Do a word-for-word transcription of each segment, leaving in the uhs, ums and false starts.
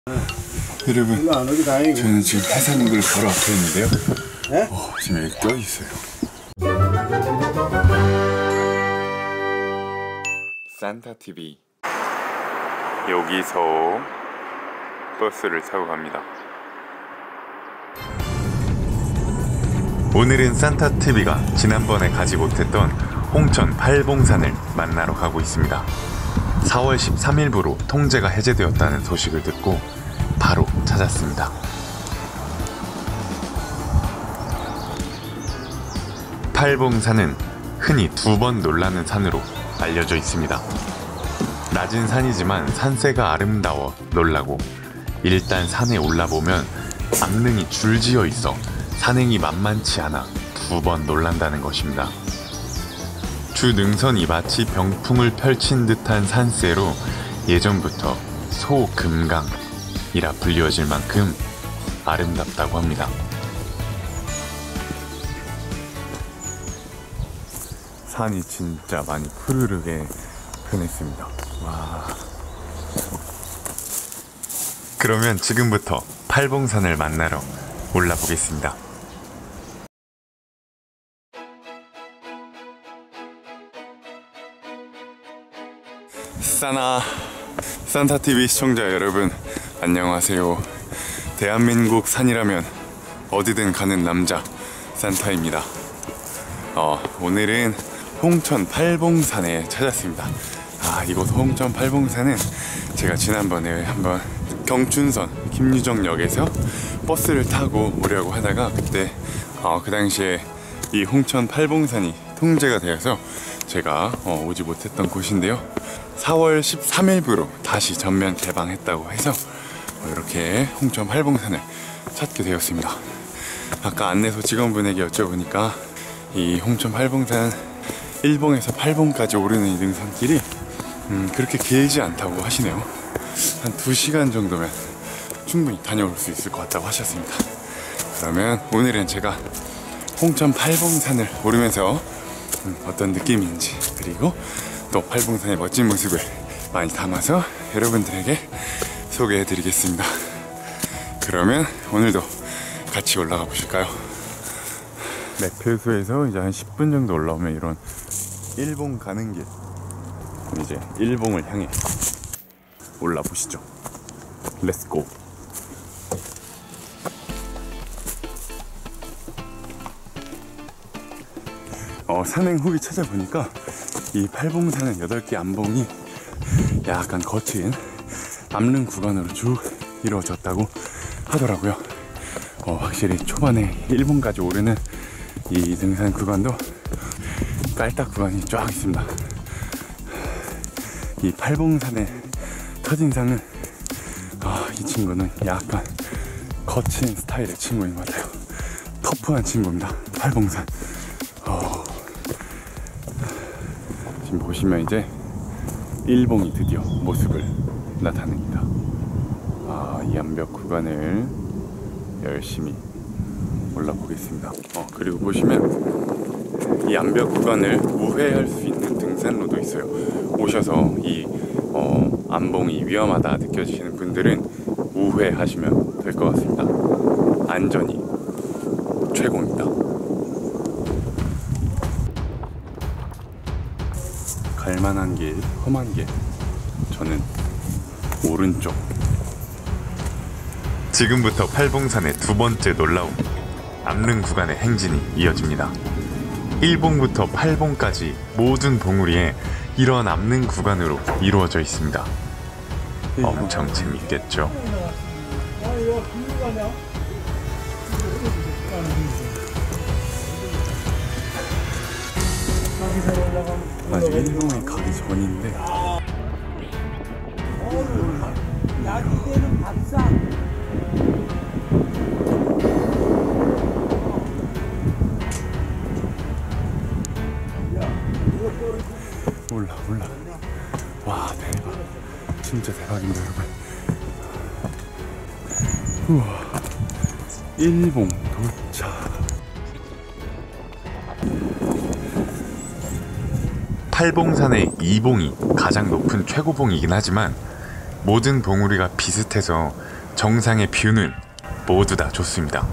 여러분, 안 오기 다행이고. 저는 지금 해산물 바로 앞에 있는데요. 네? 어, 지금 여기 껴 있어요. 산타티비. 여기서 버스를 타고 갑니다. 오늘은 산타티비가 지난번에 가지 못했던 홍천 팔봉산을 만나러 가고 있습니다. 사월 십삼일부로 통제가 해제되었다는 소식을 듣고 바로 찾았습니다. 팔봉산은 흔히 두 번 놀라는 산으로 알려져 있습니다. 낮은 산이지만 산세가 아름다워 놀라고, 일단 산에 올라보면 암릉이 줄지어 있어 산행이 만만치 않아 두 번 놀란다는 것입니다. 주 능선이 마치 병풍을 펼친 듯한 산세로 예전부터 소금강이라 불리워질 만큼 아름답다고 합니다. 산이 진짜 많이 푸르르게 변했습니다. 와. 그러면 지금부터 팔봉산을 만나러 올라보겠습니다. 사나 산타티비 시청자 여러분, 안녕하세요. 대한민국 산이라면 어디든 가는 남자 산타입니다. 어, 오늘은 홍천 팔봉산에 찾았습니다. 아, 이곳 홍천 팔봉산은 제가 지난번에 한번 경춘선 김유정역에서 버스를 타고 오려고 하다가 그때 어, 그 당시에 이 홍천 팔봉산이 통제가 되어서 제가 어, 오지 못했던 곳인데요. 사월 십삼일부로 다시 전면 개방했다고 해서 이렇게 홍천 팔봉산을 찾게 되었습니다. 아까 안내소 직원분에게 여쭤보니까 이 홍천 팔봉산 일 봉에서 팔 봉까지 오르는 이 능선길이 음, 그렇게 길지 않다고 하시네요. 한 두 시간 정도면 충분히 다녀올 수 있을 것 같다고 하셨습니다. 그러면 오늘은 제가 홍천 팔봉산을 오르면서 음, 어떤 느낌인지, 그리고 또 팔봉산의 멋진 모습을 많이 담아서 여러분들에게 소개해 드리겠습니다. 그러면 오늘도 같이 올라가 보실까요? 매표소에서 이제 한 십 분 정도 올라오면 이런 일 봉 가는 길, 이제 일 봉을 향해 올라보시죠. 렛츠고! 어, 산행 후기 찾아보니까 이 팔봉산은 여덟 개 암봉이 약간 거친 암릉 구간으로 쭉 이루어졌다고 하더라고요. 어, 확실히 초반에 일 봉까지 오르는 이 등산 구간도 깔딱 구간이 쫙 있습니다. 이 팔봉산의 첫인상은 아, 이 친구는 약간 거친 스타일의 친구인 것 같아요. 터프한 친구입니다. 팔봉산. 어. 지금 보시면 이제 일 봉이 드디어 모습을 나타냅니다. 아, 이 암벽 구간을 열심히 올라보겠습니다. 어, 그리고 보시면 이 암벽 구간을 우회할 수 있는 등산로도 있어요. 오셔서 이 어, 암봉이 위험하다 느껴지시는 분들은 우회하시면 될 것 같습니다. 안전이 최고입니다. 갈만한 길, 험한 길, 저는 오른쪽. 지금부터 팔봉산의 두 번째 놀라움, 암릉 구간의 행진이 이어집니다. 일 봉부터 팔 봉까지 모든 봉우리에 이러한 암릉 구간으로 이루어져 있습니다. 엄청 재밌겠죠? 아직 일 봉에 가기 전인데 야기되는 밥상. 올라 올라. 와, 대박. 진짜 대박입니다, 여러분. 우와, 일 봉 도착. 팔봉산의 이 봉이 가장 높은 최고봉이긴 하지만 모든 봉우리가 비슷해서 정상의 뷰는 모두 다 좋습니다.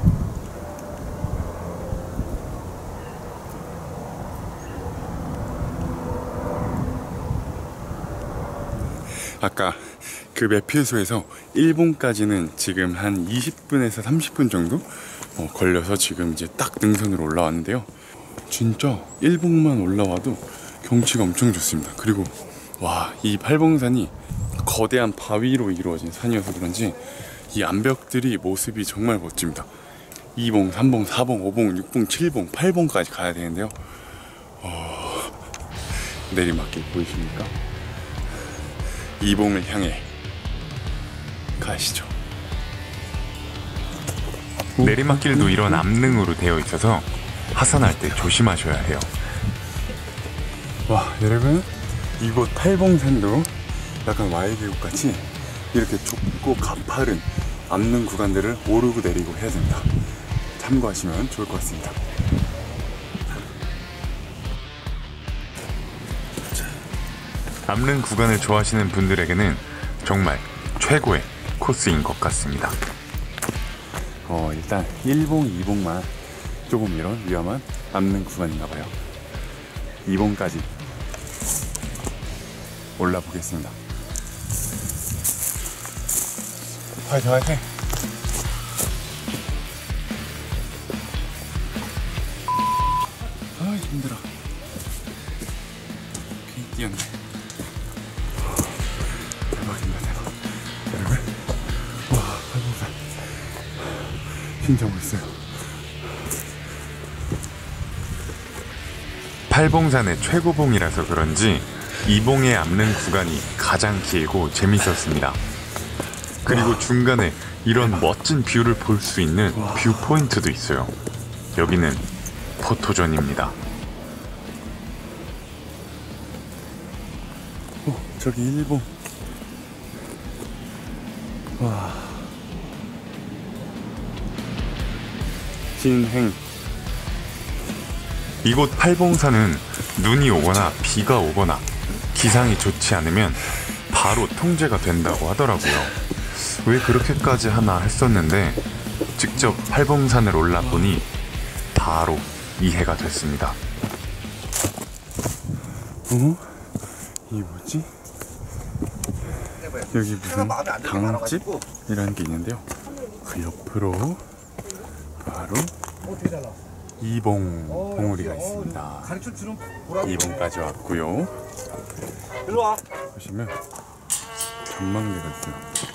아까 그 매표소에서 일봉까지는 지금 한 이십 분에서 삼십 분 정도 어, 걸려서 지금 이제 딱 능선으로 올라왔는데요. 진짜 일봉만 올라와도 경치가 엄청 좋습니다. 그리고 와, 이 팔봉산이 거대한 바위로 이루어진 산이어서 그런지 이 암벽들이 모습이 정말 멋집니다. 이봉, 삼봉, 사봉, 오봉, 육봉, 칠봉, 팔봉까지 가야 되는데요. 어... 내리막길 보이십니까? 이봉을 향해 가시죠. 내리막길도 이런 암릉으로 되어 있어서 하산할 때 조심하셔야 해요. 와, 여러분, 이곳 팔봉산도 약간 와이계곡 같이 이렇게 좁고 가파른 암릉 구간들을 오르고 내리고 해야 됩니다. 참고하시면 좋을 것 같습니다. 암릉 구간을 좋아하시는 분들에게는 정말 최고의 코스인 것 같습니다. 어, 일단 일봉, 이봉만 조금 이런 위험한 암릉 구간인가봐요. 이봉까지 올라보겠습니다. 화이팅 화이팅! 아, 힘들어. 오케이, 뛰었네. 대박입니다, 대박. 여러분, 와, 팔봉산 힘차고 있어요. 팔봉산의 최고봉이라서 그런지 이봉의 암릉 구간이 가장 길고 재밌었습니다. 그리고 중간에 이런 멋진 뷰를 볼 수 있는 뷰 포인트도 있어요. 여기는 포토존입니다. 어, 저기 일봉. 와. 진행. 이곳 팔봉산은 눈이 오거나 비가 오거나 기상이 좋지 않으면 바로 통제가 된다고 하더라고요. 왜 그렇게까지 하나 했었는데 직접 팔봉산을 올라보니 바로 이해가 됐습니다. 어? 이게 뭐지? 여기 무슨 당집이라는 게 있는데요. 그 옆으로 바로 이봉 봉우리가 있습니다. 이봉까지 왔고요. 보시면 전망대가 있어요.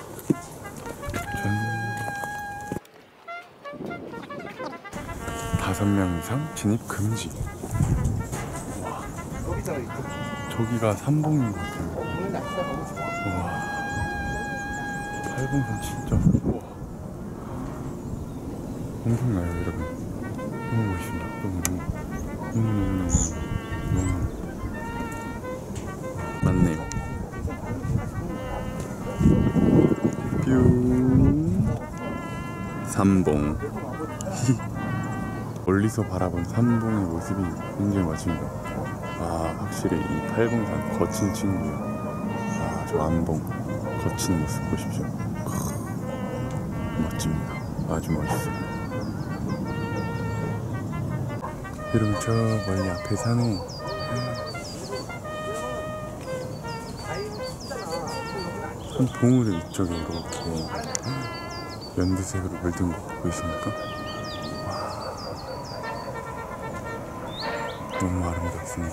다섯 명 이상 진입 금지. 와. 저기가 삼봉인 것 같아요. 와. 팔봉산 진짜. 와. 엄청나요, 여러분. 너무 멋있습니다. 너무 너무 너무 너무 너무 맞네요. 뷰. 삼봉. 멀리서 바라본 삼봉의 모습이 굉장히 멋집니다. 아, 확실히 이 팔봉산 거친 친구예요. 아, 저 암봉 거친 모습 보십시오. 멋집니다. 아주 멋있어요. 여러분, 저 멀리 앞에 산에 한 봉우리 이쪽에 이렇게 연두색으로 물든 거 보이십니까? 너무 아름답습니다.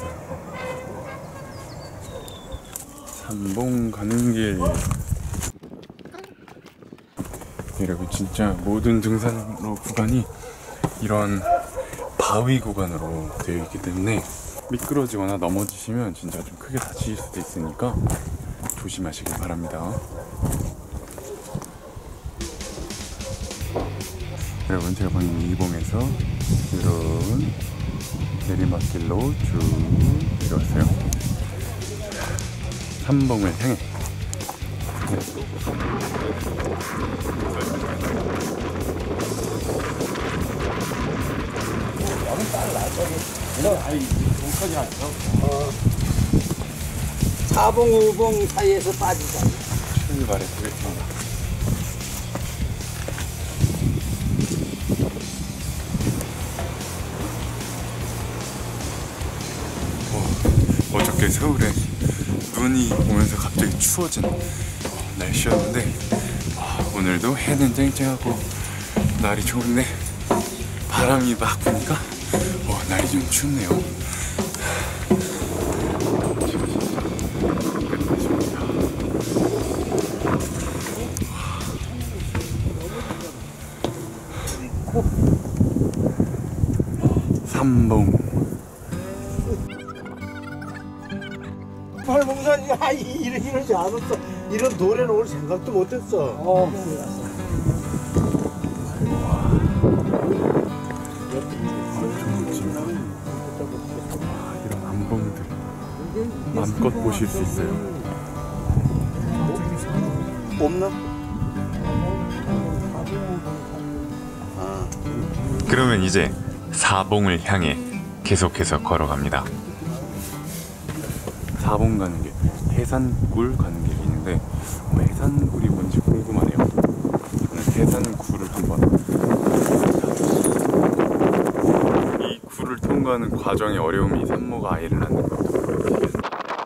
삼봉 가는 길. 여러분, 진짜 모든 등산로 구간이 이런 바위 구간으로 되어 있기 때문에 미끄러지거나 넘어지시면 진짜 좀 크게 다치실 수도 있으니까 조심하시길 바랍니다. 여러분, 제가 방금 이봉에서 이런 내리막길로 쭉 내려왔어요. 삼봉을 향해. 네. 사봉, 오봉 사이에서 빠지잖아. 출발해 보겠습니다. 어, 어저께 서울에 눈이 오면서 갑자기 추워진 날씨였는데 와, 오늘도 해는 쨍쨍하고 날이 좋은데 바람이 막 부니까 어, 날이 좀 춥네요. 삼봉 팔봉산 야 이런 이러지 않았어. 이런 도래는 올 생각도 못했어. 어. 이런 암봉들 마음껏 보실 수 있어요. 없나? 그러면 이제 사봉을 향해 계속해서 걸어갑니다. 사봉 가는 길, 해산굴 가는 길이 있는데 어, 해산굴이 뭔지 궁금하네요. 저는 해산굴을 한번 이 굴을 통과하는 과정의 어려움이 산모가 아이를 낳는 것도 보여주시겠어요.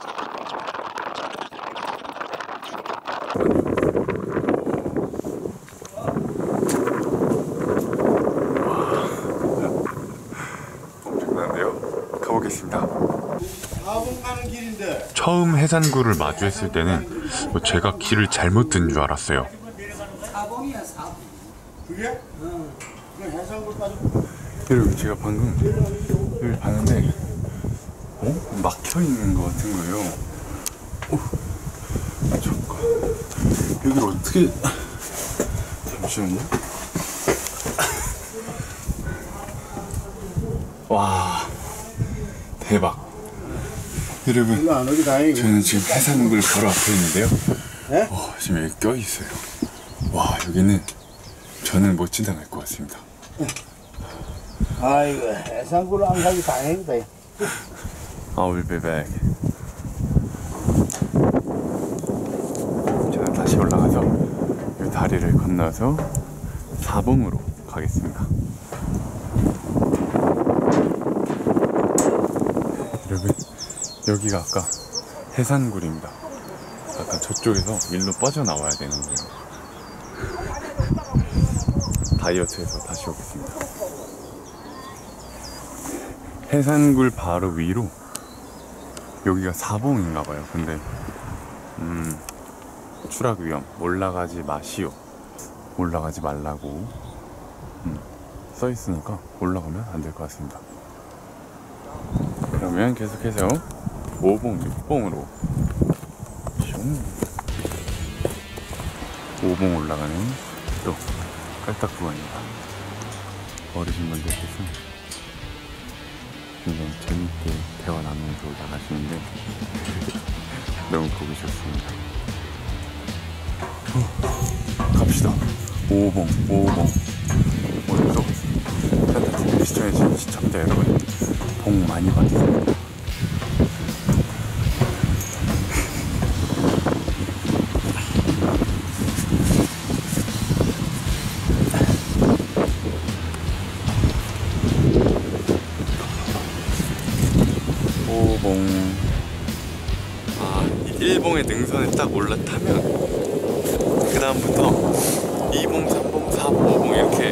엄청난데요? 가보겠습니다. 사봉 가는 길인데. 처음 해산굴을 마주했을 때는 뭐 제가 길을 잘못 든 줄 알았어요. 사봉이야 사봉. 그게? 응. 그 해산굴 빠져. 여러분 제가 방금 여기 봤는데 어? 막혀 있는 것 같은 거예요. 어? 잠깐 여기를 어떻게 잠시만요. 와 대박. 여러분 이거 안 오기 다행이고. 저는 지금 해산굴 바로 앞에 있는데요. 네? 어, 지금 여기 껴 있어요. 와 여기는 저는 못 지나갈 것 같습니다. 아이고 해산굴 안 가기 다행이다. I will be back. 저는 다시 올라가서 이 다리를 건너서 사봉으로 가겠습니다. 여러분 여기가 아까 해산굴입니다. 아까 저쪽에서 일로 빠져나와야 되는 거예요. 다이어트해서 다시 오겠습니다. 해산굴 바로 위로 여기가 사봉인가봐요. 근데 음 추락 위험, 올라가지 마시오, 올라가지 말라고 음, 써있으니까 올라가면 안 될 것 같습니다. 그러면 계속해서 오봉, 육봉으로 오봉 올라가는 또 깔딱 구간입니다. 어르신분들께서 굉장히 재밌게 대화 나누면서 올라가시는데 너무 보기 좋습니다. 어, 갑시다. 오봉, 오봉. 오늘도 산타티비 시청해주신 시청자 여러분 복 많이 받으세요. 오봉. 아, 일봉의 능선에 딱 올라타면 그 다음부터 이봉, 삼봉, 사봉, 오봉 이렇게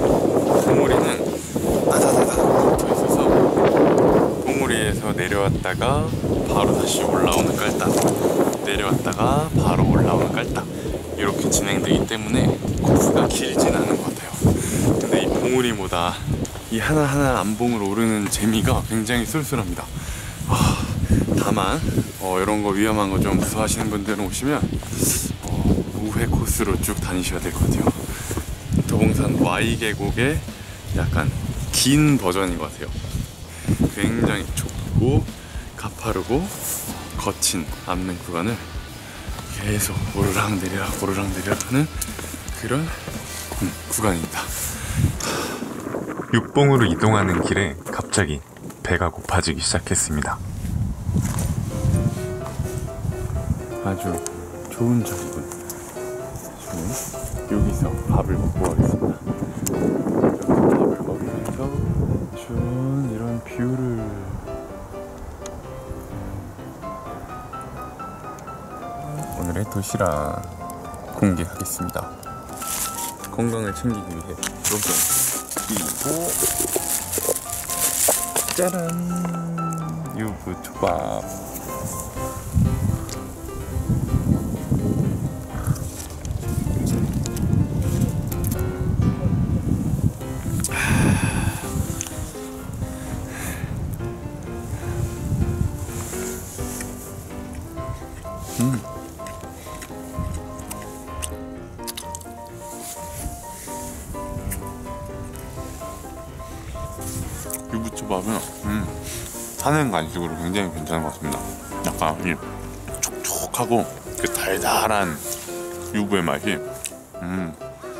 봉우리는 따다다다 붙어 있어서 봉우리에서 내려왔다가 바로 다시 올라오는 깔딱, 내려왔다가 바로 올라오는 깔딱 이렇게 진행되기 때문에 코스가 길진 않은 것 같아요. 근데 이 봉우리보다 이 하나하나 암봉을 오르는 재미가 굉장히 쏠쏠합니다. 아, 다만 어, 이런 거 위험한 거 좀 무서워하시는 분들은 오시면 어, 우회 코스로 쭉 다니셔야 될 것 같아요. 도봉산 Y 계곡의 약간 긴 버전인 것 같아요. 굉장히 좁고 가파르고 거친 암릉 구간을 계속 오르락 내리락 오르락 내리락 하는 그런 음, 구간입니다. 육봉으로 이동하는 길에 갑자기 배가 고파지기 시작했습니다. 아주 좋은 자리군. 저는 여기서 밥을 먹고 가겠습니다. 여기서 밥을 먹으면서 좋은 이런 뷰를 오늘의 도시락 공개하겠습니다. 건강을 챙기기 위해 요금 그리고 짜란 유부초밥. 음. 유부초밥은 음, 사는 간식으로 굉장히 괜찮은 것 같습니다. 약간 이 촉촉하고 그 달달한 유부의 맛이 음.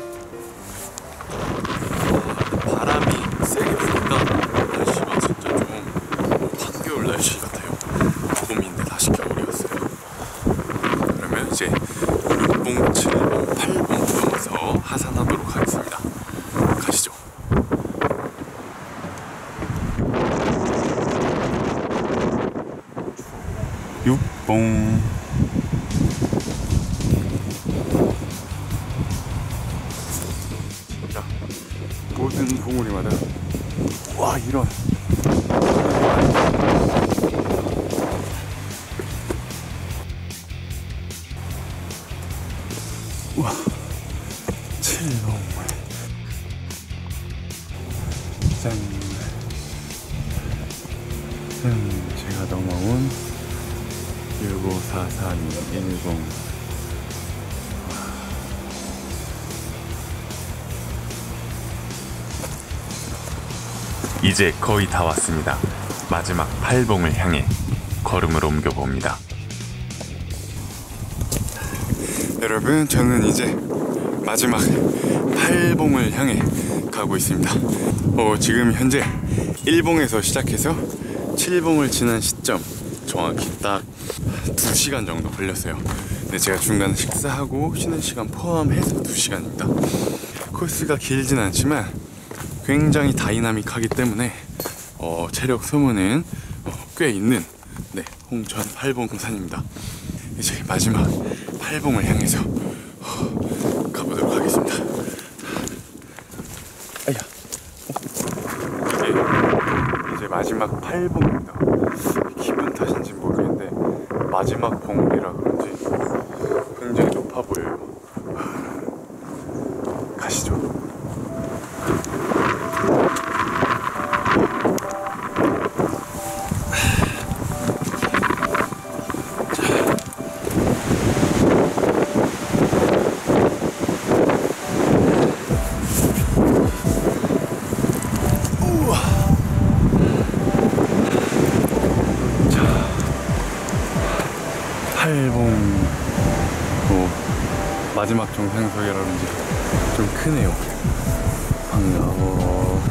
바람이 세게 부니까 날씨가 진짜 좀 한겨울 날씨 같아요. 봄인데 다시 겨울이었어요. 그러면 이제 육 봉, 칠 봉, 팔 봉 넘어서 하산하도록 하겠습니다. 가시죠. 육 봉. 자, 모든 봉우리마다 와 이런 우와 칠 봉. 짠. 음, 제가 넘어온 육오사삼일 봉. 이제 거의 다 왔습니다. 마지막 팔 봉을 향해 걸음을 옮겨봅니다. 여러분, 저는 이제 마지막 팔 봉을 향해 가고 있습니다. 어, 지금 현재 일 봉에서 시작해서 칠 봉을 지난 시점 정확히 딱 두 시간 정도 걸렸어요. 근데 제가 중간에 식사하고 쉬는 시간 포함해서 두 시간입니다. 코스가 길진 않지만 굉장히 다이나믹하기 때문에 어, 체력 소모는 어, 꽤 있는 네, 홍천 팔 봉 산입니다. 이제 마지막 팔 봉을 향해서 어, 가보도록 하겠습니다. 아야. 이게 이제 마지막 팔 봉입니다. 기분 탓인지 모르겠는데 마지막 봉이라 그런지 굉장히 높아 보여요. 가시죠. 팔 봉 뭐 마지막 정상석이라 그런지 좀 크네요. 반가워.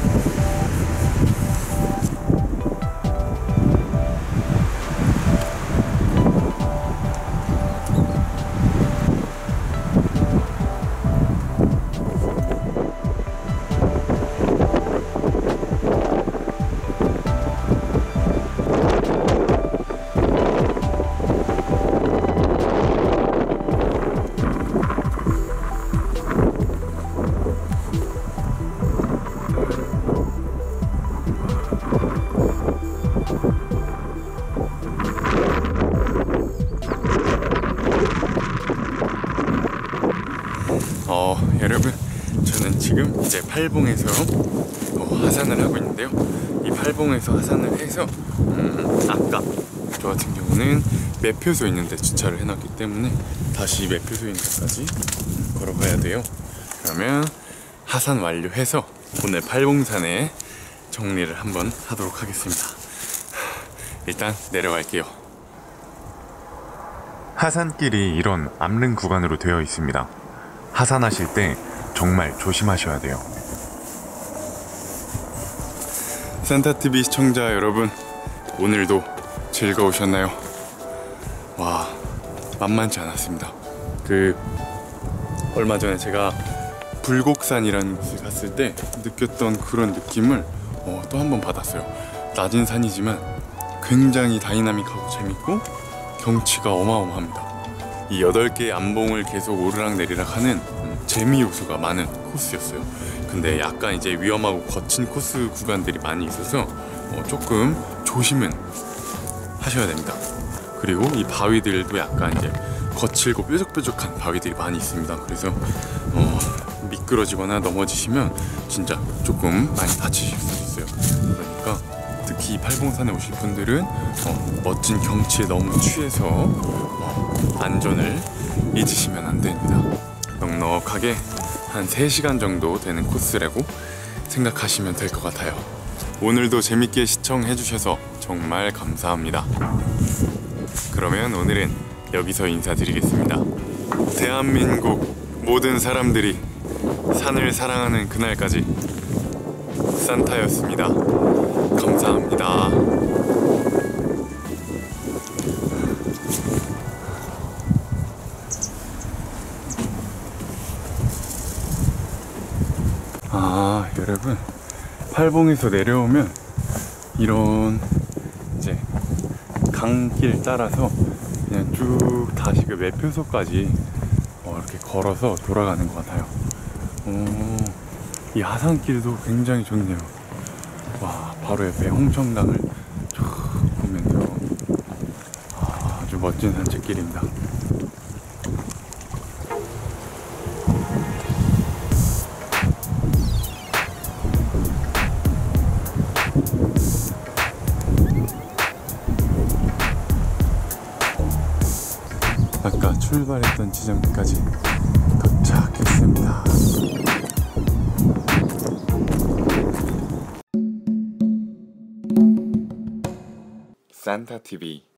어, 여러분, 저는 지금 이제 팔 봉에서 어, 하산을 하고 있는데요. 이 팔 봉에서 하산을 해서 음, 아까 저 같은 경우는 매표소 있는데 주차를 해놨기 때문에 다시 매표소 있는 데까지 걸어가야 돼요. 그러면 하산 완료해서 오늘 팔 봉산에 정리를 한번 하도록 하겠습니다. 일단 내려갈게요. 하산길이 이런 암릉 구간으로 되어 있습니다. 하산하실 때 정말 조심하셔야 돼요. 산타티비 시청자 여러분, 오늘도 즐거우셨나요? 와, 만만치 않았습니다. 그 얼마 전에 제가 불곡산이라는 곳을 갔을 때 느꼈던 그런 느낌을 어, 또 한 번 받았어요. 낮은 산이지만 굉장히 다이나믹하고 재밌고 경치가 어마어마합니다. 이 여덟 개의 암봉을 계속 오르락 내리락 하는 음, 재미 요소가 많은 코스였어요. 근데 약간 이제 위험하고 거친 코스 구간들이 많이 있어서 어, 조금 조심은 하셔야 됩니다. 그리고 이 바위들도 약간 이제 거칠고 뾰족뾰족한 바위들이 많이 있습니다. 그래서 어, 미끄러지거나 넘어지시면 진짜 조금 많이 다치실 수 있어요. 그러니까 특히 이 팔봉산에 오실 분들은 어, 멋진 경치에 너무 취해서 어, 안전을 잊으시면 안 됩니다. 넉넉하게 한 세 시간 정도 되는 코스라고 생각하시면 될 것 같아요. 오늘도 재밌게 시청해 주셔서 정말 감사합니다. 그러면 오늘은 여기서 인사드리겠습니다. 대한민국 모든 사람들이 산을 사랑하는 그날까지 산타였습니다. 감사합니다. 아, 여러분, 팔봉에서 내려오면 이런 이제 강길 따라서 그냥 쭉 다시 그 매표소까지 어, 이렇게 걸어서 돌아가는 것 같아요. 오, 이 하산길도 굉장히 좋네요. 와, 바로 옆에 홍천강을 쭉 보면서 아, 아주 멋진 산책길입니다. 아까 출발했던 지점까지 도착했습니다. 산타티비